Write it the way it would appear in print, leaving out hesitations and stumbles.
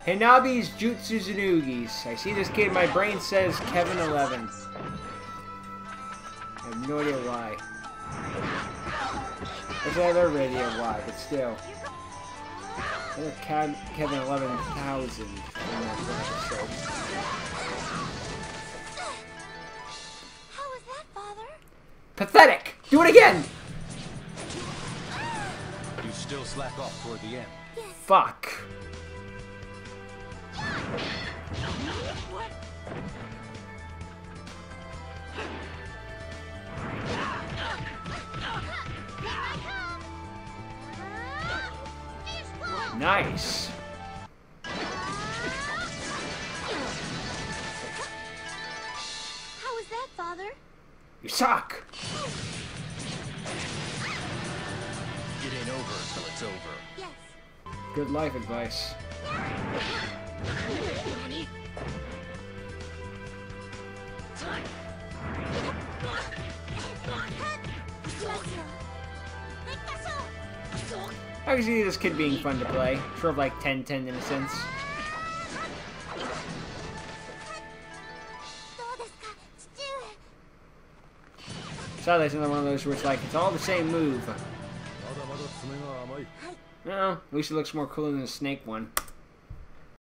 Hanabi's Jutsu Zanugis. I see this kid, my brain says Kevin 11. I have no idea why. There's another radio why, but still. Another Kevin 11,000 in that episode. How was that, Father? Pathetic! Do it again! You still slack off toward the end. Yes. Fuck. What? Nice. How was that, Father? You suck! It ain't over until it's over. Yes. Good life advice. I can see this kid being fun to play. Sort of like 10-10 in a sense. Sadly, it's another one of those where it's like, it's all the same move. No, at least it looks more cool than the snake one.